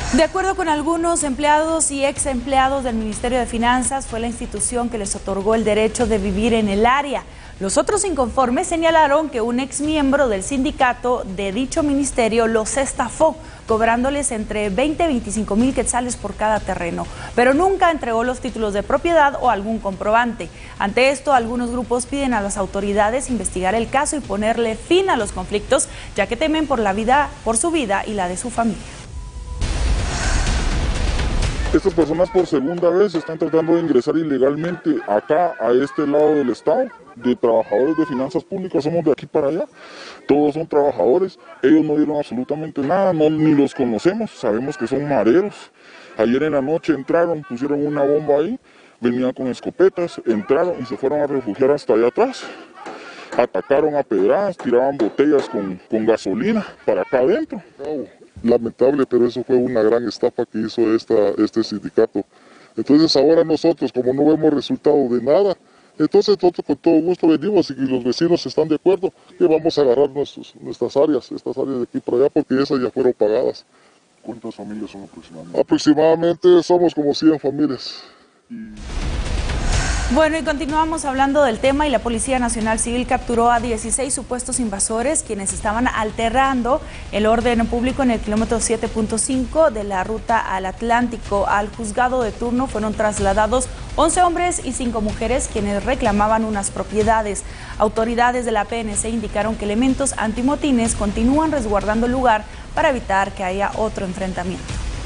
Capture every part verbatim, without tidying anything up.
De acuerdo con algunos empleados y ex empleados del Ministerio de Finanzas, fue la institución que les otorgó el derecho de vivir en el área. Los otros inconformes señalaron que un ex miembro del sindicato de dicho ministerio los estafó, cobrándoles entre veinte y veinticinco mil quetzales por cada terreno, pero nunca entregó los títulos de propiedad o algún comprobante. Ante esto, algunos grupos piden a las autoridades investigar el caso y ponerle fin a los conflictos, ya que temen por la vida, por su vida y la de su familia. Estas personas por segunda vez están tratando de ingresar ilegalmente acá, a este lado del estado, de trabajadores de finanzas públicas, somos de aquí para allá, todos son trabajadores, ellos no dieron absolutamente nada, no, ni los conocemos, sabemos que son mareros. Ayer en la noche entraron, pusieron una bomba ahí, venían con escopetas, entraron y se fueron a refugiar hasta allá atrás. Atacaron a pedradas, tiraban botellas con, con gasolina para acá adentro. Lamentable, pero eso fue una gran estafa que hizo esta, este sindicato. Entonces ahora nosotros, como no vemos resultado de nada, entonces nosotros con todo gusto venimos y los vecinos están de acuerdo que vamos a agarrar nuestros, nuestras áreas, estas áreas de aquí para allá, porque esas ya fueron pagadas. ¿Cuántas familias son aproximadamente? Aproximadamente somos como cien familias. Y... Bueno, y continuamos hablando del tema y la Policía Nacional Civil capturó a dieciséis supuestos invasores quienes estaban alterando el orden público en el kilómetro siete punto cinco de la ruta al Atlántico. Al juzgado de turno fueron trasladados once hombres y cinco mujeres quienes reclamaban unas propiedades. Autoridades de la P N C indicaron que elementos antimotines continúan resguardando el lugar para evitar que haya otro enfrentamiento.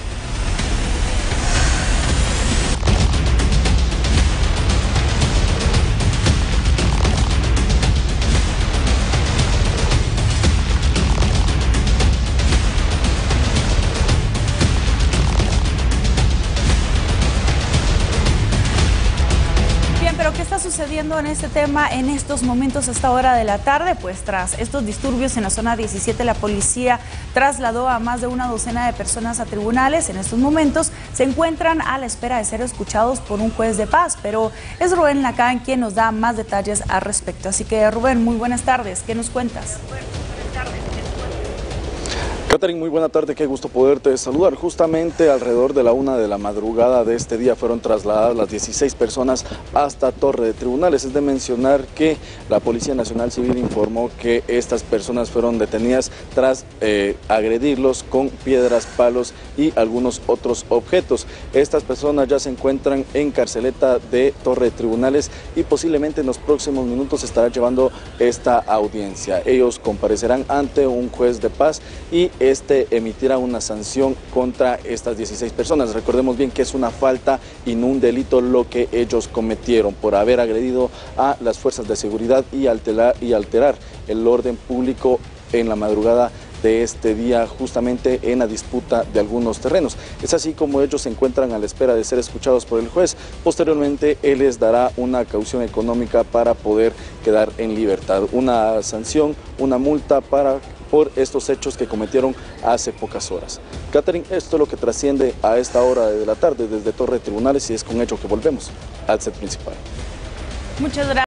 Pero ¿qué está sucediendo en este tema en estos momentos a esta hora de la tarde? Pues tras estos disturbios en la zona diecisiete, la policía trasladó a más de una docena de personas a tribunales. En estos momentos se encuentran a la espera de ser escuchados por un juez de paz, pero es Rubén Lacán quien nos da más detalles al respecto. Así que Rubén, muy buenas tardes, ¿qué nos cuentas? Catherine, muy buena tarde, qué gusto poderte saludar. Justamente alrededor de la una de la madrugada de este día fueron trasladadas las dieciséis personas hasta Torre de Tribunales. Es de mencionar que la Policía Nacional Civil informó que estas personas fueron detenidas tras eh, agredirlos con piedras, palos y algunos otros objetos. Estas personas ya se encuentran en carceleta de Torre de Tribunales y posiblemente en los próximos minutos se estará llevando esta audiencia. Ellos comparecerán ante un juez de paz y este emitirá una sanción contra estas dieciséis personas. Recordemos bien que es una falta y no un delito lo que ellos cometieron por haber agredido a las fuerzas de seguridad y alterar, y alterar el orden público en la madrugada de este día, justamente en la disputa de algunos terrenos. Es así como ellos se encuentran a la espera de ser escuchados por el juez. Posteriormente, él les dará una caución económica para poder quedar en libertad. Una sanción, una multa para por estos hechos que cometieron hace pocas horas. Catherine, esto es lo que trasciende a esta hora de la tarde desde Torre de Tribunales y es con ello que volvemos al set principal. Muchas gracias.